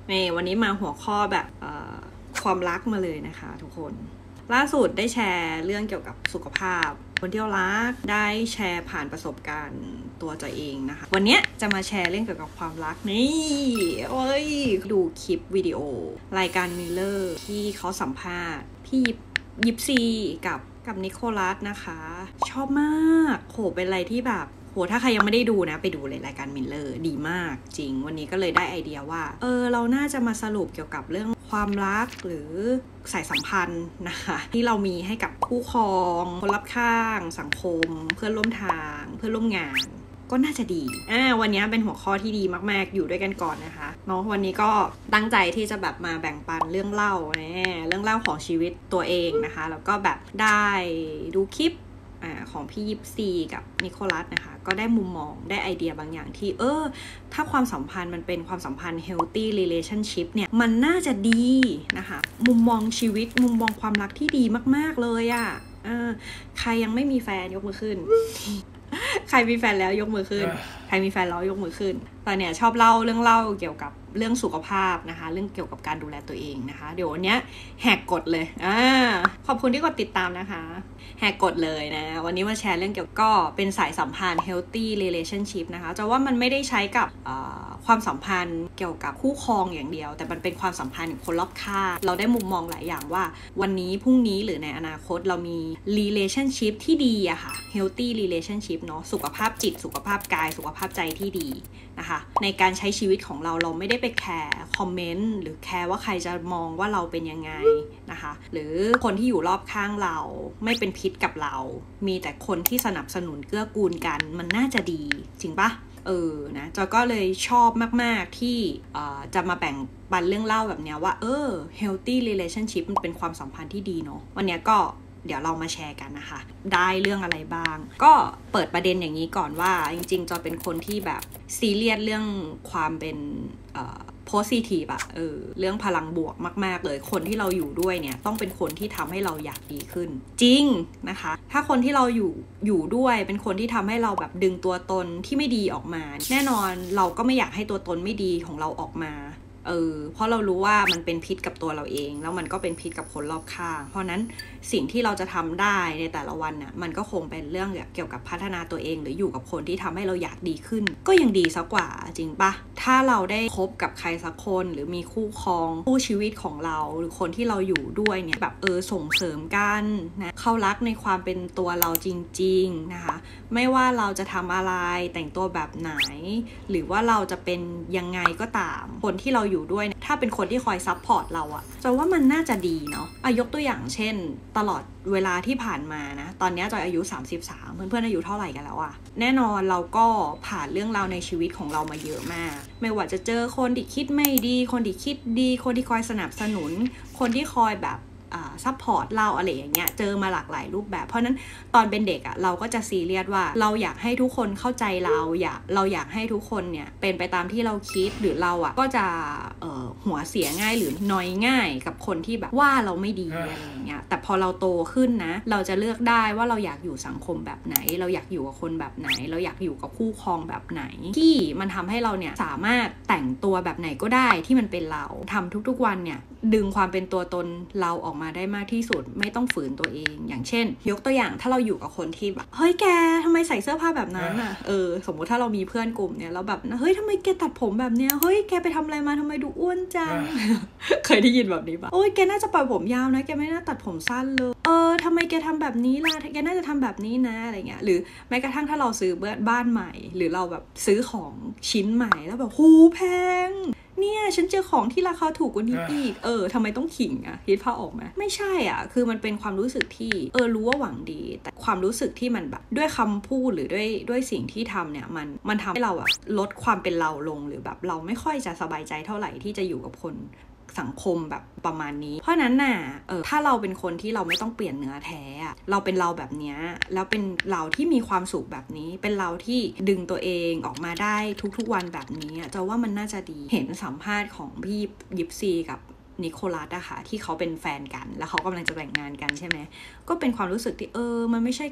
นี่วันนี้มาหัวข้อแบบความรักมาเลยนะคะทุกคนล่าสุดได้แชร์เรื่องเกี่ยวกับสุขภาพคนที่รักได้แชร์ผ่านประสบการณ์ตัวจอยเองนะคะวันนี้จะมาแชร์เรื่องเกี่ยวกับความรักนี่โอ้ยดูคลิปวิดีโอรายการมิลเลอร์ที่เขาสัมภาษณ์พี่ยิปซีกับนิโคลัสนะคะชอบมากโหเป็นอะไรที่แบบถ้าใครยังไม่ได้ดูนะไปดูเลยรายการมิลเลอร์ดีมากจริงวันนี้ก็เลยได้ไอเดียว่าเราน่าจะมาสรุปเกี่ยวกับเรื่องความรักหรือสายสัมพันธ์นะคะที่เรามีให้กับคู่ครองคนรอบข้างสังคมเพื่อนร่วมทางเพื่อนร่วมงานก็น่าจะดีวันนี้เป็นหัวข้อที่ดีมากๆอยู่ด้วยกันก่อนนะคะเนาะวันนี้ก็ตั้งใจที่จะแบบมาแบ่งปันเรื่องเล่าเรื่องเล่าของชีวิตตัวเองนะคะแล้วก็แบบได้ดูคลิปของพี่ยิปซีกับนิโคลัสนะคะก็ได้มุมมองได้ไอเดียบางอย่างที่ถ้าความสัมพันธ์มันเป็นความสัมพันธ์ healthy relationship เนี่ยมันน่าจะดีนะคะมุมมองชีวิตมุมมองความรักที่ดีมากๆเลยใครยังไม่มีแฟนยกมือขึ้น ใครมีแฟนแล้วยกมือขึ้นใครมีแฟนแล้วยกมือขึ้นตอนเนี้ยชอบเล่าเรื่องเล่าเกี่ยวกับเรื่องสุขภาพนะคะเรื่องเกี่ยวกับการดูแลตัวเองนะคะเดี๋ยววันนี้แหกกฎเลยขอบคุณที่กดติดตามนะคะแหกกฎเลยนะวันนี้มาแชร์เรื่องเกี่ยวกับก็เป็นสายสัมพันธ์ healthy relationship นะคะจะว่ามันไม่ได้ใช้กับความสัมพันธ์เกี่ยวกับคู่ครองอย่างเดียวแต่มันเป็นความสัมพันธ์กับคนรอบข้างเราได้มุมมองหลายอย่างว่าวันนี้พรุ่งนี้หรือในอนาคตเรามี relationship ที่ดีอะค่ะ healthy relationship เนาะสุขภาพจิตสุขภาพกายสุขภาพใจที่ดีนะคะในการใช้ชีวิตของเราไม่ได้ไปแคร์คอมเมนต์หรือแคร์ว่าใครจะมองว่าเราเป็นยังไงนะคะหรือคนที่อยู่รอบข้างเราไม่เป็นพิษกับเรามีแต่คนที่สนับสนุนเกื้อกูลกันมันน่าจะดีจริงปะนะจอยก็เลยชอบมากๆที่จะมาแบ่งปันเรื่องเล่าแบบเนี้ยว่าhealthy relationship มันเป็นความสัมพันธ์ที่ดีเนาะวันเนี้ยก็เดี๋ยวเรามาแชร์กันนะคะได้เรื่องอะไรบ้างก็เปิดประเด็นอย่างนี้ก่อนว่าจริงๆจอยเป็นคนที่แบบซีเรียสเรื่องความเป็นpositive เรื่องพลังบวกมากๆเลยคนที่เราอยู่ด้วยเนี่ยต้องเป็นคนที่ทำให้เราอยากดีขึ้นจริงนะคะถ้าคนที่เราอยู่ด้วยเป็นคนที่ทำให้เราแบบดึงตัวตนที่ไม่ดีออกมาแน่นอนเราก็ไม่อยากให้ตัวตนไม่ดีของเราออกมาเพราะเรารู้ว่ามันเป็นพิษกับตัวเราเองแล้วมันก็เป็นพิษกับคนรอบข้างเพราะนั้นสิ่งที่เราจะทำได้ในแต่ละวันน่ะมันก็คงเป็นเรื่องเกี่ยวกับพัฒนาตัวเองหรืออยู่กับคนที่ทำให้เราอยากดีขึ้นก็ยังดีซะกว่าจริงปะถ้าเราได้คบกับใครสักคนหรือมีคู่ครองคู่ชีวิตของเราหรือคนที่เราอยู่ด้วยเนี่ยแบบส่งเสริมกันนะเขารักในความเป็นตัวเราจริงๆนะคะไม่ว่าเราจะทำอะไรแต่งตัวแบบไหนหรือว่าเราจะเป็นยังไงก็ตามคนที่เราอยู่ด้วยถ้าเป็นคนที่คอยซัพพอร์ตเราจะว่ามันน่าจะดีเนาะยกตัวอย่างเช่นตลอดเวลาที่ผ่านมานะตอนนี้จอยอายุ33เพื่อนๆอายุเท่าไหร่กันแล้วแน่นอนเราก็ผ่านเรื่องราวในชีวิตของเรามาเยอะมากไม่ว่าจะเจอคนที่คิดไม่ดีคนที่คิดดีคนที่คอยสนับสนุนคนที่คอยแบบซัพพอร์ตเราอะไรอย่างเงี้ยเจอมาหลากหลายรูปแบบเพราะนั้นตอนเป็นเด็กเราก็จะซีเรียสว่าเราอยากให้ทุกคนเข้าใจเราอยากให้ทุกคนเนี่ยเป็นไปตามที่เราคิดหรือเราก็จะหัวเสียง่ายหรือนอยง่ายกับคนที่แบบว่าเราไม่ดีอะไรอย่างเงี้ยแต่พอเราโตขึ้นนะเราจะเลือกได้ว่าเราอยากอยู่สังคมแบบไหนเราอยากอยู่กับคนแบบไหนเราอยากอยู่กับคู่ครองแบบไหนที่มันทำให้เราเนี่ยสามารถแต่งตัวแบบไหนก็ได้ที่มันเป็นเราทำทุกๆวันเนี่ยดึงความเป็นตัวตนเราออกมาได้มากที่สุดไม่ต้องฝืนตัวเองอย่างเช่นยกตัวอย่างถ้าเราอยู่กับคนที่แบบเฮ้ยแกทำไมใส่เสื้อผ้าแบบนั้นสมมติถ้าเรามีเพื่อนกลุ่มเนี่ยเราแบบเฮ้ยทำไมแกตัดผมแบบเนี้ยเฮ้ยแกไปทำอะไรมาทำไมดูอ้วนจัง เคยได้ยินแบบนี้ปะโอ้ยแกน่าจะปล่อยผมยาวนะแกไม่น่าตัดผมสั้นเลยทำไมแกทำแบบนี้ล่ะแกน่าจะทำแบบนี้นะอะไรเงี้ยหรือแม้กระทั่งถ้าเราซื้อบ้านใหม่หรือเราแบบซื้อของชิ้นใหม่แล้วแบบหูแพงเนี่ยฉันเจอของที่ราคาถูกกว่านี้อีกทำไมต้องขิงคิดภาพออกไหมไม่ใช่คือมันเป็นความรู้สึกที่รู้ว่าหวังดีแต่ความรู้สึกที่มันแบบด้วยคำพูดหรือด้วยสิ่งที่ทำเนี่ยมันทำให้เราลดความเป็นเราลงหรือแบบเราไม่ค่อยจะสบายใจเท่าไหร่ที่จะอยู่กับคนสังคมแบบประมาณนี้เพราะนั้นน่ะถ้าเราเป็นคนที่เราไม่ต้องเปลี่ยนเนื้อแท้เราเป็นเราแบบนี้แล้วเป็นเราที่มีความสุขแบบนี้เป็นเราที่ดึงตัวเองออกมาได้ทุกๆวันแบบนี้จะว่ามันน่าจะดีเห็นสัมภาษณ์ของพี่ยิปซีกับนิโคลัสที่เขาเป็นแฟนกันแล้วเขากำลังจะแต่งงานกันใช่ไหมก็เป็นความรู้สึกที่มันไม่ใช่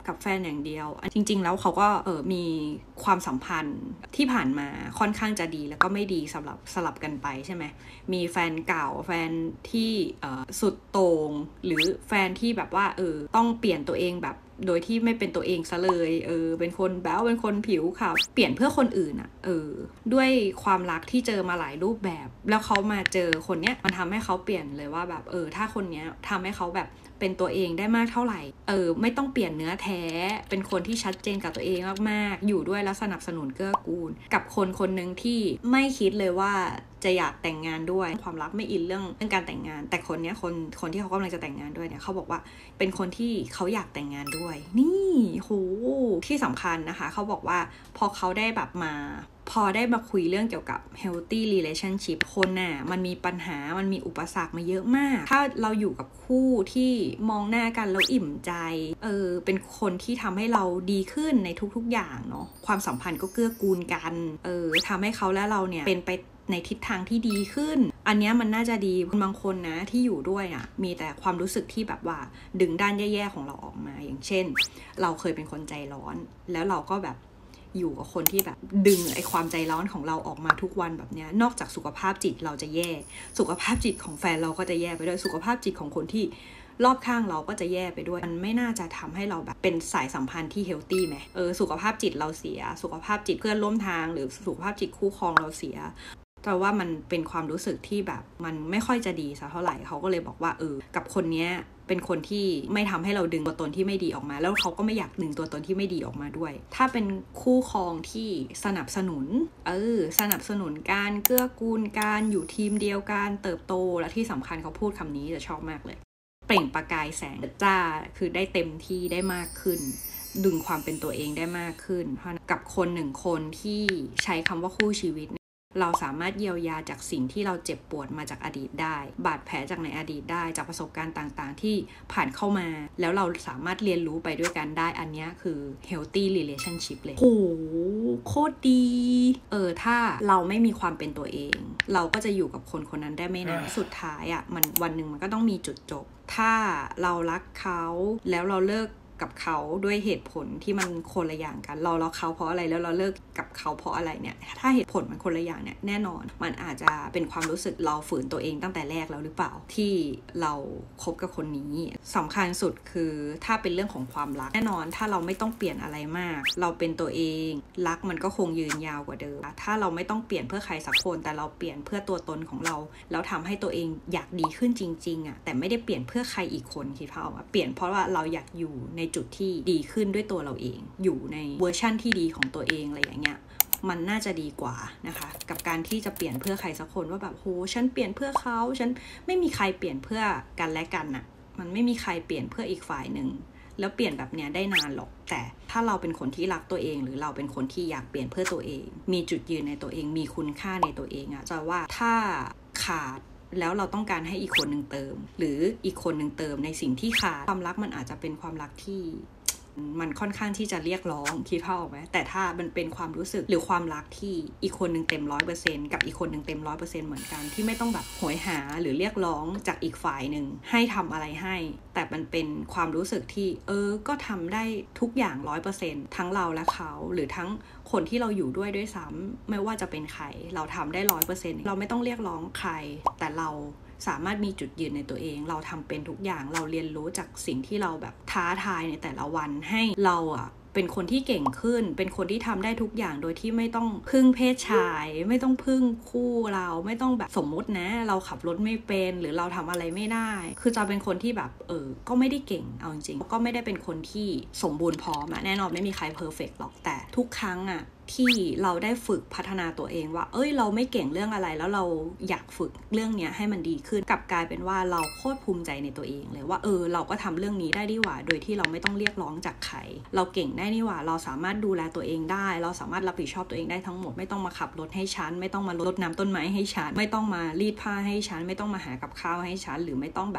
กับแฟนอย่างเดียวจริงๆแล้วเขาก็มีความสัมพันธ์ที่ผ่านมาค่อนข้างจะดีแล้วก็ไม่ดีสลับกันไปใช่ไหมมีแฟนเก่าแฟนที่สุดโต่งหรือแฟนที่แบบว่าต้องเปลี่ยนตัวเองแบบโดยที่ไม่เป็นตัวเองซะเลยเป็นคนแบ๊วเป็นคนผิวขาวเปลี่ยนเพื่อคนอื่นด้วยความรักที่เจอมาหลายรูปแบบแล้วเขามาเจอคนเนี้ยมันทำให้เขาเปลี่ยนเลยว่าแบบถ้าคนเนี้ยทำให้เขาแบบเป็นตัวเองได้มากเท่าไหร่ไม่ต้องเปลี่ยนเนื้อแท้เป็นคนที่ชัดเจนกับตัวเองมากๆอยู่ด้วยแล้วสนับสนุนเกื้อกูลกับคนคนหนึ่งที่ไม่คิดเลยว่าจะอยากแต่งงานด้วยความรักไม่อินเรื่องการแต่งงานแต่คนเนี้ยคนที่เขากำลังจะแต่งงานด้วยเนี่ยเขาบอกว่าเป็นคนที่เขาอยากแต่งงานด้วยนี่โหที่สำคัญนะคะเขาบอกว่าพอเขาได้แบบพอได้มาคุยเรื่องเกี่ยวกับ healthy relationship คนน่ะมันมีปัญหามันมีอุปสรรคมาเยอะมากถ้าเราอยู่กับคู่ที่มองหน้ากันแล้วอิ่มใจเป็นคนที่ทำให้เราดีขึ้นในทุกๆอย่างเนาะความสัมพันธ์ก็เกื้อกูลกันทำให้เขาและเราเนี่ยเป็นไปในทิศทางที่ดีขึ้นอันนี้มันน่าจะดีบางคนนะที่อยู่ด้วยอ่ะมีแต่ความรู้สึกที่แบบว่าดึงด้านแย่ๆของเราออกมาอย่างเช่นเราเคยเป็นคนใจร้อนแล้วเราก็แบบอยู่กับคนที่แบบดึงไอ้ความใจร้อนของเราออกมาทุกวันแบบเนี้ยนอกจากสุขภาพจิตเราจะแย่สุขภาพจิตของแฟนเราก็จะแย่ไปด้วยสุขภาพจิตของคนที่รอบข้างเราก็จะแย่ไปด้วยมันไม่น่าจะทำให้เราแบบเป็นสายสัมพันธ์ที่เฮลตี้ไหมสุขภาพจิตเราเสียสุขภาพจิตเพื่อนร่วมทางหรือสุขภาพจิตคู่ครองเราเสียแต่ว่ามันเป็นความรู้สึกที่แบบมันไม่ค่อยจะดีสักเท่าไหร่เขาก็เลยบอกว่ากับคนเนี้ยเป็นคนที่ไม่ทำให้เราดึงตัวตนที่ไม่ดีออกมาแล้วเขาก็ไม่อยากดึงตัวตนที่ไม่ดีออกมาด้วยถ้าเป็นคู่ครองที่สนับสนุนสนับสนุนการเกื้อกูลการอยู่ทีมเดียวกันเติบโตและที่สำคัญเขาพูดคำนี้จะชอบมากเลยเปล่งประกายแสงจ้าคือได้เต็มที่ได้มากขึ้นดึงความเป็นตัวเองได้มากขึ้นกับคนหนึ่งคนที่ใช้คำว่าคู่ชีวิตเราสามารถเยียวยาจากสิ่งที่เราเจ็บปวดมาจากอดีตได้บาดแผลจากในอดีตได้จากประสบการณ์ต่างๆที่ผ่านเข้ามาแล้วเราสามารถเรียนรู้ไปด้วยกันได้อันนี้คือ healthy relationship เลยโหโคตรดีถ้าเราไม่มีความเป็นตัวเองเราก็จะอยู่กับคนคนนั้นได้ไม่นานสุดท้ายมันวันหนึ่งมันก็ต้องมีจุดจบถ้าเรารักเขาแล้วเราเลิกกับเขาด้วยเหตุผลที่มันคนละอย่างกันเรารักเขาเพราะอะไรแล้วเราเลิกกับเขาเพราะอะไรเนี่ยถ้าเหตุผลมันคนละอย่างเนี่ยแน่นอนมันอาจจะเป็นความรู้สึกเราฝืนตัวเองตั้งแต่แรกแล้วหรือเปล่าที่เราคบกับคนนี้สำคัญสุดคือถ้าเป็นเรื่องของความรักแน่นอนถ้าเราไม่ต้องเปลี่ยนอะไรมากเราเป็นตัวเองรักมันก็คงยืนยาวกว่าเดิมถ้าเราไม่ต้องเปลี่ยนเพื่อใครสักคนแต่เราเปลี่ยนเพื่อตัวตนของเราแล้วทำให้ตัวเองอยากดีขึ้นจริงๆแต่ไม่ได้เปลี่ยนเพื่อใครอีกคนคิดภาพเปลี่ยนเพราะว่าเราอยากอยู่ในจุดที่ดีขึ้นด้วยตัวเราเองอยู่ในเวอร์ชั่นที่ดีของตัวเองอะไรอย่างเงี้ยมันน่าจะดีกว่านะคะกับการที่จะเปลี่ยนเพื่อใครสักคนว่าแบบโหฉันเปลี่ยนเพื่อเขาฉันไม่มีใครเปลี่ยนเพื่อกันและกันน่ะมันไม่มีใครเปลี่ยนเพื่ออีกฝ่ายหนึ่งแล้วเปลี่ยนแบบเนี้ยได้นานหรอกแต่ถ้าเราเป็นคนที่รักตัวเองหรือเราเป็นคนที่อยากเปลี่ยนเพื่อตัวเองมีจุดยืนในตัวเองมีคุณค่าในตัวเองจะว่าถ้าขาดแล้วเราต้องการให้อีกคนหนึ่งเติมหรืออีกคนหนึ่งเติมในสิ่งที่ขาดความรักมันอาจจะเป็นความรักที่มันค่อนข้างที่จะเรียกร้องคิดภาพออกไหมแต่ถ้ามันเป็นความรู้สึกหรือความรักที่อีกคนหนึ่งเต็ม 100% กับอีกคนหนึ่งเต็ม 100% เหมือนกันที่ไม่ต้องแบบโหยหาหรือเรียกร้องจากอีกฝ่ายหนึ่งให้ทำอะไรให้แต่มันเป็นความรู้สึกที่ก็ทำได้ทุกอย่าง 100% ทั้งเราและเขาหรือทั้งคนที่เราอยู่ด้วยซ้ำไม่ว่าจะเป็นใครเราทำได้ 100% เราไม่ต้องเรียกร้องใครแต่เราสามารถมีจุดยืนในตัวเองเราทำเป็นทุกอย่างเราเรียนรู้จากสิ่งที่เราแบบท้าทายในแต่ละวันให้เราเป็นคนที่เก่งขึ้นเป็นคนที่ทำได้ทุกอย่างโดยที่ไม่ต้องพึ่งเพศชายไม่ต้องพึ่งคู่เราไม่ต้องแบบสมมุตินะเราขับรถไม่เป็นหรือเราทำอะไรไม่ได้คือจะเป็นคนที่แบบก็ไม่ได้เก่งเอาจริงๆก็ไม่ได้เป็นคนที่สมบูรณ์พร้อมแน่นอนไม่มีใครเพอร์เฟกต์หรอกแต่ทุกครั้งที่เราได้ฝึกพัฒนาตัวเองว่าเราไม่เก่งเรื่องอะไรแล้วเราอยากฝึกเรื่องนี้ให้มันดีขึ้นกลับกลายเป็นว่าเราโคตรภูมิใจในตัวเองเลยว่าเราก็ทำเรื่องนี้ได้ดีกว่าโดยที่เราไม่ต้องเรียกร้องจากใครเราเก่งได้นี่หว่าเราสามารถดูแลตัวเองได้เราสามารถรับผิดชอบตัวเองได้ทั้งหมดไม่ต้องมาขับรถให้ฉันไม่ต้องมารดน้ำต้นไม้ให้ฉันไม่ต้องมารีดผ้าให้ฉันไม่ต้องมาหากับข้าวให้ฉันหรือไม่ต้องแบบ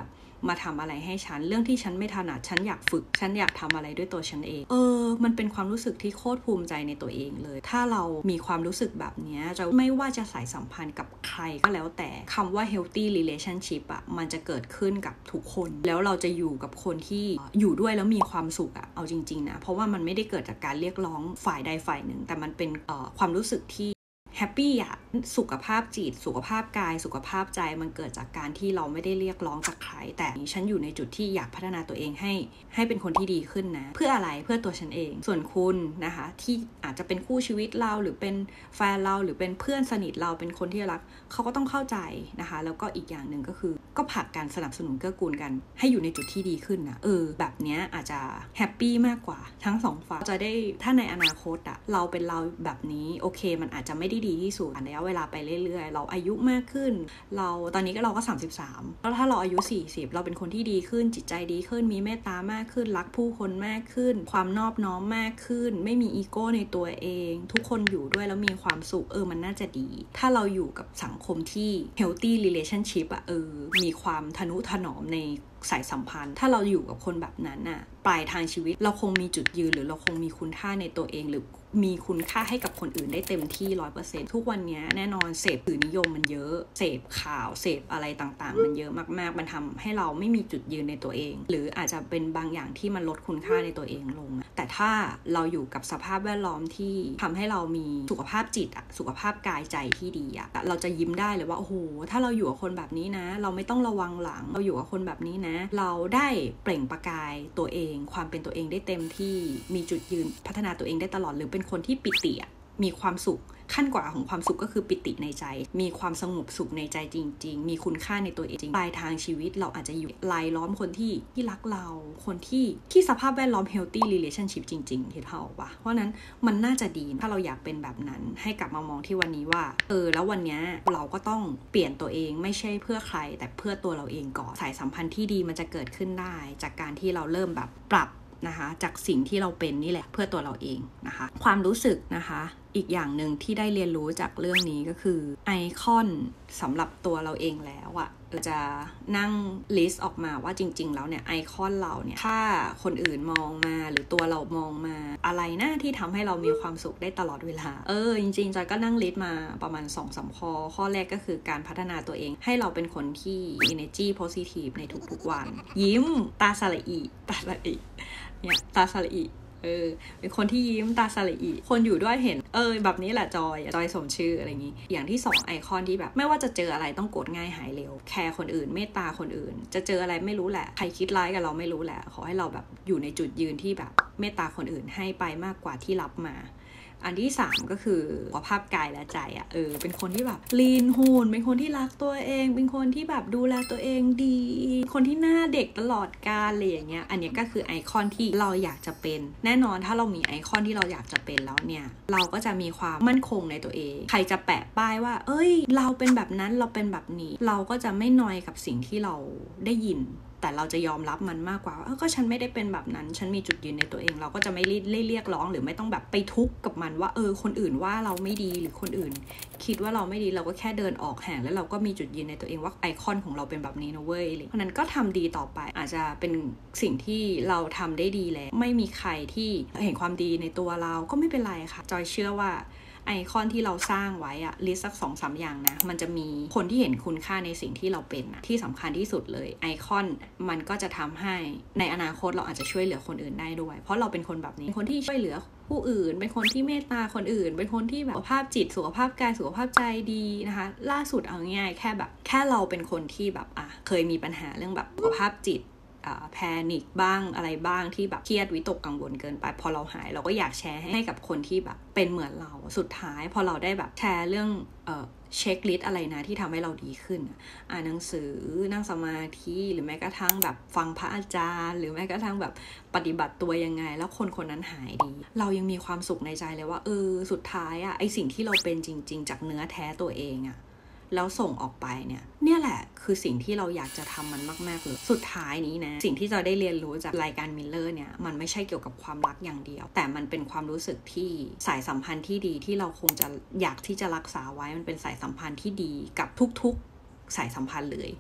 มาทำอะไรให้ฉันเรื่องที่ฉันไม่ถนัดฉันอยากฝึกฉันอยากทำอะไรด้วยตัวฉันเองมันเป็นความรู้สึกที่โคตรภูมิใจในตัวเองเลยถ้าเรามีความรู้สึกแบบนี้จะไม่ว่าจะสายสัมพันธ์กับใครก็แล้วแต่คำว่า healthy relationship อ่ะมันจะเกิดขึ้นกับทุกคนแล้วเราจะอยู่กับคนที่อยู่ด้วยแล้วมีความสุขอ่ะเอาจริงๆนะเพราะว่ามันไม่ได้เกิดจากการเรียกร้องฝ่ายใดฝ่ายหนึ่งแต่มันเป็นความรู้สึกที่แฮปปี้อะสุขภาพจิตสุขภาพกายสุขภาพใจมันเกิดจากการที่เราไม่ได้เรียกร้องจากใครแต่ฉันอยู่ในจุดที่อยากพัฒนาตัวเองให้เป็นคนที่ดีขึ้นนะเพื่ออะไรเพื่อตัวฉันเองส่วนคุณนะคะที่อาจจะเป็นคู่ชีวิตเราหรือเป็นแฟนเราหรือเป็นเพื่อนสนิทเราเป็นคนที่รักเขาก็ต้องเข้าใจนะคะแล้วก็อีกอย่างหนึ่งก็คือก็ผลักกันสนับสนุนเกื้อกูลกันให้อยู่ในจุดที่ดีขึ้นนะแบบนี้อาจจะแฮปปี้มากกว่าทั้งสองฝ่ายจะได้ถ้าในอนาคตอะเราเป็นเราแบบนี้โอเคมันอาจจะไม่ได้ดีที่สุดระยะเวลาไปเรื่อยๆเราอายุมากขึ้นเราตอนนี้เราก็33แล้วถ้าเราอายุ40เราเป็นคนที่ดีขึ้นจิตใจดีขึ้นมีเมตตามากขึ้นรักผู้คนมากขึ้นความนอบน้อมมากขึ้นไม่มีอีโก้ในตัวเองทุกคนอยู่ด้วยแล้วมีความสุขมันน่าจะดีถ้าเราอยู่กับสังคมที่ healthy relationship อะมีความทนุถนอมในสายสัมพันธ์ถ้าเราอยู่กับคนแบบนั้นน่ะปลายทางชีวิตเราคงมีจุดยืนหรือเราคงมีคุณค่าในตัวเองหรือมีคุณค่าให้กับคนอื่นได้เต็มที่ 100% ทุกวันนี้แน่นอนเสพสื่อนิยมมันเยอะเสพข่าวเสพอะไรต่างๆมันเยอะมากๆมันทำให้เราไม่มีจุดยืนในตัวเองหรืออาจจะเป็นบางอย่างที่มันลดคุณค่าในตัวเองลงแต่ถ้าเราอยู่กับสภาพแวดล้อมที่ทำให้เรามีสุขภาพจิตสุขภาพกายใจที่ดีเราจะยิ้มได้เลยว่าโอ้โหถ้าเราอยู่กับคนแบบนี้นะเราไม่ต้องระวังหลังเราอยู่กับคนแบบนี้นะเราได้เปล่งประกายตัวเองความเป็นตัวเองได้เต็มที่มีจุดยืนพัฒนาตัวเองได้ตลอดหรือเป็นคนที่ปิติมีความสุขขั้นกว่าของความสุขก็คือปิติในใจมีความสงบสุขในใจจริงๆมีคุณค่าในตัวเองจริงปลายทางชีวิตเราอาจจะอยู่รายล้อมคนที่รักเราคนที่สภาพแวดล้อม healthy relationship จริงๆที่เท่าป่ะเพราะนั้นมันน่าจะดีถ้าเราอยากเป็นแบบนั้นให้กลับมามองที่วันนี้ว่าแล้ววันนี้เราก็ต้องเปลี่ยนตัวเองไม่ใช่เพื่อใครแต่เพื่อตัวเราเองก่อนสายสัมพันธ์ที่ดีมันจะเกิดขึ้นได้จากการที่เราเริ่มแบบปรับนะคะจากสิ่งที่เราเป็นนี่แหละเพื่อตัวเราเองนะคะความรู้สึกนะคะอีกอย่างหนึ่งที่ได้เรียนรู้จากเรื่องนี้ก็คือไอคอนสำหรับตัวเราเองแล้วจะนั่งลิสต์ออกมาว่าจริงๆแล้วเนี่ยไอคอนเราเนี่ยถ้าคนอื่นมองมาหรือตัวเรามองมาอะไรนะที่ทำให้เรามีความสุขได้ตลอดเวลาจริงๆจอยก็นั่งลิสต์มาประมาณ 2-3 ข้อแรกก็คือการพัฒนาตัวเองให้เราเป็นคนที่ energy positive ในทุกๆวันยิ้มตาสละอิเนี่ยตาสละอิเป็นคนที่ยิ้มตาสละอิคนอยู่ด้วยเห็นแบบนี้แหละจอยสมชื่ออะไรอย่างนี้อย่างที่2ไอคอนที่แบบไม่ว่าจะเจออะไรต้องโกรธง่ายหายเร็วแคร์คนอื่นเมตตาคนอื่นจะเจออะไรไม่รู้แหละใครคิดร้ายกับเราไม่รู้แหละขอให้เราแบบอยู่ในจุดยืนที่แบบเมตตาคนอื่นให้ไปมากกว่าที่รับมาอันที่3ก็คือสุขภาพกายและใจเป็นคนที่แบบลีนหุ่นเป็นคนที่รักตัวเองเป็นคนที่แบบดูแลตัวเองดีคนที่หน้าเด็กตลอดกาลอะไรอย่างเงี้ยอันนี้ก็คือไอคอนที่เราอยากจะเป็นแน่นอนถ้าเรามีไอคอนที่เราอยากจะเป็นแล้วเนี่ยเราก็จะมีความมั่นคงในตัวเองใครจะแปะป้ายว่าเราเป็นแบบนั้นเราเป็นแบบนี้เราก็จะไม่นอยกับสิ่งที่เราได้ยินแต่เราจะยอมรับมันมากกว่าก็ฉันไม่ได้เป็นแบบนั้นฉันมีจุดยืนในตัวเองเราก็จะไม่เรียกร้องหรือไม่ต้องแบบไปทุกข์กับมันว่าคนอื่นว่าเราไม่ดีหรือคนอื่นคิดว่าเราไม่ดีเราก็แค่เดินออกห่างแล้วเราก็มีจุดยืนในตัวเองว่าไอคอนของเราเป็นแบบนี้นะเว้ยเพราะนั้นก็ทำดีต่อไปอาจจะเป็นสิ่งที่เราทำได้ดีแล้วไม่มีใครที่เห็นความดีในตัวเราก็ไม่เป็นไรค่ะจอยเชื่อว่าไอคอนที่เราสร้างไว้ลิสต์สัก 2-3 อย่างนะมันจะมีคนที่เห็นคุณค่าในสิ่งที่เราเป็นที่สำคัญที่สุดเลยไอคอนมันก็จะทำให้ในอนาคตเราอาจจะช่วยเหลือคนอื่นได้ด้วยเพราะเราเป็นคนแบบนี้คนที่ช่วยเหลือผู้อื่นเป็นคนที่เมตตาคนอื่นเป็นคนที่แบบสุขภาพจิตสุขภาพกายสุขภาพใจดีนะคะล่าสุดเอาง่ายแค่เราเป็นคนที่แบบเคยมีปัญหาเรื่องแบบสุขภาพจิตแพนิคบ้างอะไรบ้างที่แบบเครียดวิตกกังวลเกินไปพอเราหายเราก็อยากแชร์ให้กับคนที่แบบเป็นเหมือนเราสุดท้ายพอเราได้แบบแชร์เรื่องเช็คลิสต์อะไรนะที่ทำให้เราดีขึ้นอ่านหนังสือนั่งสมาธิหรือแม้กระทั่งแบบฟังพระอาจารย์หรือแม้กระทั่งแบบปฏิบัติตัวยังไงแล้วคนนั้นหายดีเรายังมีความสุขในใจเลยว่าสุดท้ายไอสิ่งที่เราเป็นจริงๆจากเนื้อแท้ตัวเองแล้วส่งออกไปเนี่ยแหละคือสิ่งที่เราอยากจะทำมันมากๆเลยสุดท้ายนี้นะสิ่งที่จะได้เรียนรู้จากรายการมิลเลอร์เนี่ยมันไม่ใช่เกี่ยวกับความรักอย่างเดียวแต่มันเป็นความรู้สึกที่สายสัมพันธ์ที่ดีที่เราคงจะอยากที่จะรักษาไว้มันเป็นสายสัมพันธ์ที่ดีกับทุกๆสายสัมพันธ์เลย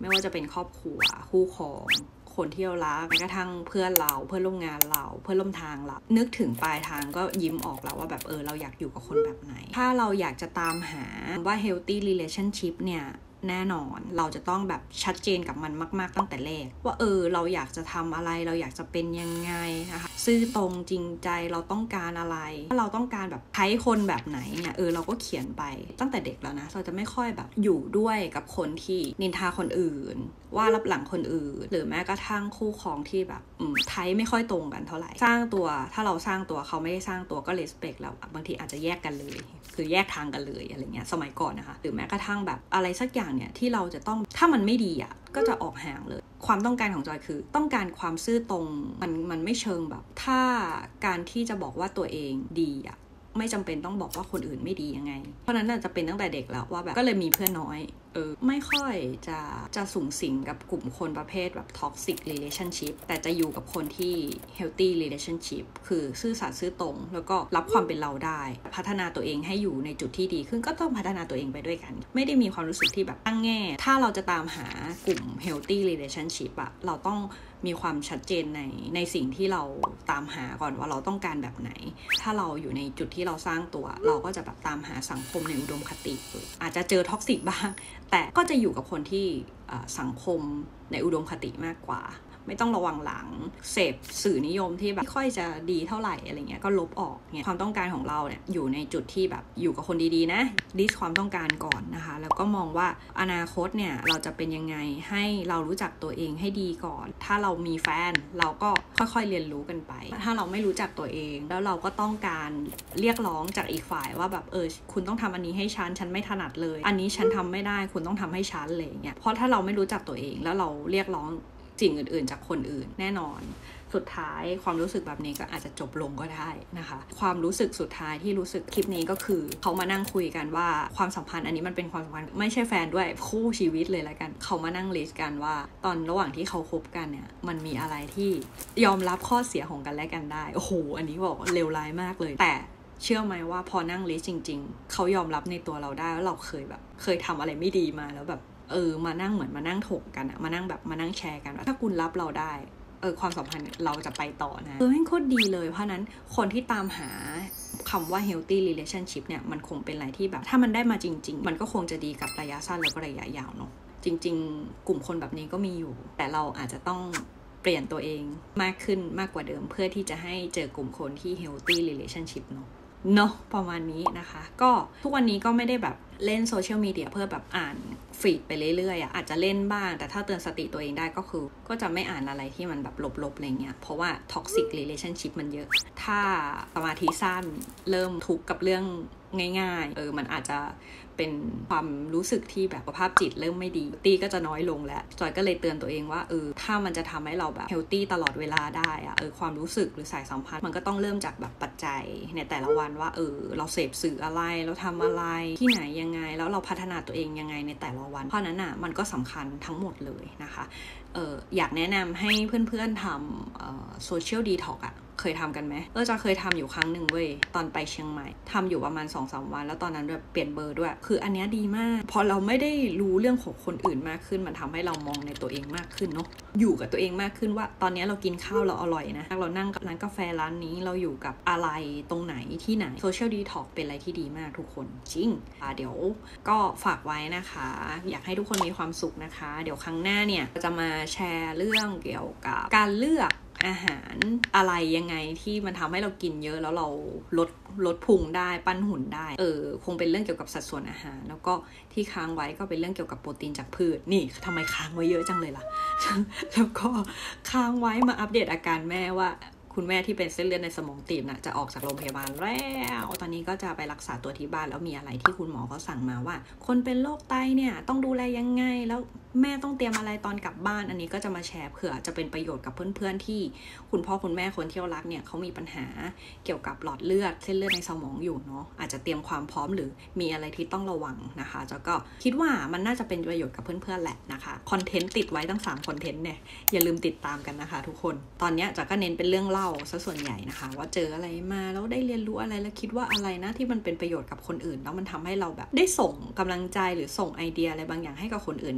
ไม่ว่าจะเป็นครอบครัวคู่ครองคนที่เรารักแม้กระทั่งเพื่อนเราเพื่อนร่วมงานเราเพื่อนร่วมทางเรานึกถึงปลายทางก็ยิ้มออกแล้วว่าแบบเราอยากอยู่กับคนแบบไหนถ้าเราอยากจะตามหาว่า healthy relationship เนี่ยแน่นอนเราจะต้องแบบชัดเจนกับมันมากๆตั้งแต่แรกว่าเราอยากจะทำอะไรเราอยากจะเป็นยังไงนะคะซื่อตรงจริงใจเราต้องการอะไรถ้าเราต้องการแบบใช้คนแบบไหนเนี่ยเราก็เขียนไปตั้งแต่เด็กแล้วนะเราจะไม่ค่อยแบบอยู่ด้วยกับคนที่นินทาคนอื่นว่ารับหลังคนอื่นหรือแม้กระทั่งคู่ครองที่แบบไทยไม่ค่อยตรงกันเท่าไหร่สร้างตัวถ้าเราสร้างตัวเขาไม่ได้สร้างตัวก็ respect แล้วบางทีอาจจะแยกกันเลยคือแยกทางกันเลยอะไรเงี้ยสมัยก่อนนะคะหรือแม้กระทั่งแบบอะไรสักอย่างเนี่ยที่เราจะต้องถ้ามันไม่ดีก็จะออกห่างเลยความต้องการของจอยคือต้องการความซื่อตรงมันไม่เชิงแบบถ้าการที่จะบอกว่าตัวเองดีไม่จำเป็นต้องบอกว่าคนอื่นไม่ดียังไงเพราะนั้นจะเป็นตั้งแต่เด็กแล้วว่าแบบก็เลยมีเพื่อนน้อยไม่ค่อยจะสุงสิงกับกลุ่มคนประเภทแบบ toxic relationship แต่จะอยู่กับคนที่ healthy relationship คือซื่อสัตย์ซื่อตรงแล้วก็รับความเป็นเราได้พัฒนาตัวเองให้อยู่ในจุดที่ดีขึ้นก็ต้องพัฒนาตัวเองไปด้วยกันไม่ได้มีความรู้สึกที่แบบตั้งแง่ถ้าเราจะตามหากลุ่ม healthy relationship เราต้องมีความชัดเจนในสิ่งที่เราตามหาก่อนว่าเราต้องการแบบไหนถ้าเราอยู่ในจุดที่เราสร้างตัวเราก็จะแบบตามหาสังคมในอุดมคติอาจจะเจอท็อกซิกบ้างแต่ก็จะอยู่กับคนที่สังคมในอุดมคติมากกว่าไม่ต้องระวังหลังเสพสื่อนิยมที่แบบไม่ค่อยจะดีเท่าไหร่อะไรเงี้ยก็ลบออกเนี่ยความต้องการของเราเนี่ยอยู่ในจุดที่แบบอยู่กับคนดีๆนะดิสความต้องการก่อนนะคะแล้วก็มองว่าอนาคตเนี่ยเราจะเป็นยังไงให้เรารู้จักตัวเองให้ดีก่อนถ้าเรามีแฟนเราก็ค่อยๆเรียนรู้กันไปถ้าเราไม่รู้จักตัวเองแล้วเราก็ต้องการเรียกร้องจากอีกฝ่ายว่าแบบคุณต้องทำอันนี้ให้ฉันไม่ถนัดเลยอันนี้ฉันทำไม่ได้คุณต้องทำให้ฉันอะไรเงี้ยเพราะถ้าเราไม่รู้จักตัวเองแล้วเราเรียกร้องสิ่งอื่นๆจากคนอื่นแน่นอนสุดท้ายความรู้สึกแบบนี้ก็อาจจะจบลงก็ได้นะคะความรู้สึกสุดท้ายที่รู้สึกคลิปนี้ก็คือเขามานั่งคุยกันว่าความสัมพันธ์อันนี้มันเป็นความสัมพันธ์ไม่ใช่แฟนด้วยคู่ชีวิตเลยแล้วกันเขามานั่งลิสต์กันว่าตอนระหว่างที่เขาคบกันเนี่ยมันมีอะไรที่ยอมรับข้อเสียของกันและกันได้โอ้โหอันนี้บอกเลวร้ายมากเลยแต่เชื่อไหมว่าพอนั่งลิสต์จริงๆเขายอมรับในตัวเราได้ว่าเราเคยทำอะไรไม่ดีมาแล้วแบบมานั่งเหมือนมานั่งถกกันมานั่งแชร์กันว่าถ้าคุณรับเราได้ความสัมพันธ์เราจะไปต่อนะแม่งโคตรดีเลยเพราะนั้นคนที่ตามหาคำว่า healthy relationship เนี่ยมันคงเป็นอะไรที่แบบถ้ามันได้มาจริงๆมันก็คงจะดีกับระยะสั้นแล้วก็ระยะยาวเนาะจริงๆกลุ่มคนแบบนี้ก็มีอยู่แต่เราอาจจะต้องเปลี่ยนตัวเองมากขึ้นมากกว่าเดิมเพื่อที่จะให้เจอกลุ่มคนที่ healthy relationship เนาะประมาณนี้นะคะก็ทุกวันนี้ก็ไม่ได้แบบเล่นโซเชียลมีเดียเพื่อแบบอ่านฟีดไปเรื่อยๆอาจจะเล่นบ้างแต่ถ้าเตือนสติตัวเองได้ก็คือก็จะไม่อ่านอะไรที่มันแบบลบๆอะไรเงี้ยเพราะว่า toxic relationship มันเยอะถ้าสมาธิสั้นเริ่มทุกข์กับเรื่องง่ายๆมันอาจจะเป็นความรู้สึกที่แบบสุขภาพจิตเริ่มไม่ดีตีก็จะน้อยลงแล้วจอยก็เลยเตือนตัวเองว่าถ้ามันจะทำให้เราแบบเฮลตี้ตลอดเวลาได้ความรู้สึกหรือสายสัมพันธ์มันก็ต้องเริ่มจากแบบปัจจัยในแต่ละวันว่าเราเสพสื่ออะไรเราทำอะไรที่ไหนยังไงแล้วเราพัฒนาตัวเองยังไงในแต่ละวันเพราะนั้นมันก็สำคัญทั้งหมดเลยนะคะอยากแนะนำให้เพื่อนๆทำโซเชียลดีท็อกเคยทำกันไหมจะเคยทำอยู่ครั้งหนึ่งเว้ยตอนไปเชียงใหม่ทำอยู่ประมาณ 2-3 วันแล้วตอนนั้นแบบเปลี่ยนเบอร์ด้วยคืออันนี้ดีมากพอเราไม่ได้รู้เรื่องของคนอื่นมากขึ้นมันทำให้เรามองในตัวเองมากขึ้นเนาะอยู่กับตัวเองมากขึ้นว่าตอนนี้เรากินข้าวเราอร่อยนะเรานั่งร้านกาแฟร้านนี้เราอยู่กับอะไรตรงไหนที่ไหนโซเชียลดีท็อกเป็นอะไรที่ดีมากทุกคนจริงเดี๋ยวก็ฝากไว้นะคะอยากให้ทุกคนมีความสุขนะคะเดี๋ยวครั้งหน้าเนี่ยจะมาแชร์เรื่องเกี่ยวกับการเลือกอาหารอะไรยังไงที่มันทำให้เรากินเยอะแล้วเราลดพุงได้ปั้นหุ่นได้คงเป็นเรื่องเกี่ยวกับสัดส่วนอาหารแล้วก็ที่ค้างไว้ก็เป็นเรื่องเกี่ยวกับโปรตีนจากพืชนี่ทำไมค้างไว้เยอะจังเลยล่ะ แล้วก็ค้างไว้มาอัปเดตอาการแม่ว่าคุณแม่ที่เป็นเส้นเลือดในสมองตีบจะออกจากโรงพยาบาลแล้วตอนนี้ก็จะไปรักษาตัวที่บ้านแล้วมีอะไรที่คุณหมอเขาสั่งมาว่าคนเป็นโรคไตเนี่ยต้องดูแลยังไงแล้วแม่ต้องเตรียมอะไรตอนกลับบ้านอันนี้ก็จะมาแชร์เผื่อจะเป็นประโยชน์กับเพื่อนๆที่คุณพ่อคุณแม่คนที่รักเนี่ยเขามีปัญหาเกี่ยวกับหลอดเลือดเส้นเลือดในสมองอยู่เนาะอาจจะเตรียมความพร้อมหรือมีอะไรที่ต้องระวังนะคะแล้วก็คิดว่ามันน่าจะเป็นประโยชน์กับเพื่อนๆแหละนะคะคอนเทนต์ติดไว้ตั้ง3คอนเทนต์เนี่ยอย่าลืมติดตามกันนะคะทุกคนตอนนี้จะก็เน้นเป็นเรื่องเล่าซะส่วนใหญ่นะคะว่าเจออะไรมาแล้วได้เรียนรู้อะไรแล้วคิดว่าอะไรนะที่มันเป็นประโยชน์กับคนอื่นแล้วมันทำให้เราแบบได้ส่งกำลังใจหรือส่งไอเดียอะไรบางอย่างให้กับคนอื่นได้เนี่ยก็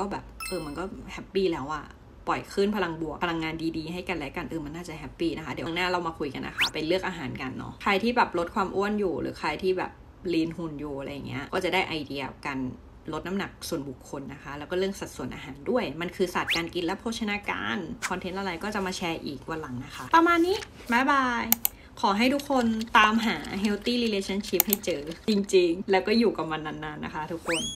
แบบมันก็แฮปปี้แล้วอะปล่อยขึ้นพลังบวกพลังงานดีๆให้กันและกันมันน่าจะแฮปปี้นะคะเดี๋ยวข้างหน้าเรามาคุยกันนะคะไปเลือกอาหารกันเนาะใครที่แบบลดความอ้วนอยู่หรือใครที่แบบลีนหุ่นอยู่อะไรเงี้ยก็จะได้ไอเดียกันลดน้ำหนักส่วนบุคคลนะคะแล้วก็เรื่องสัดส่วนอาหารด้วยมันคือศาสตร์การกินและโภชนาการคอนเทนต์อะไรก็จะมาแชร์อีกวันหลังนะคะประมาณนี้บ๊ายบายขอให้ทุกคนตามหา healthy relationship ให้เจอจริงๆแล้วก็อยู่กับมันนานๆนะคะทุกคน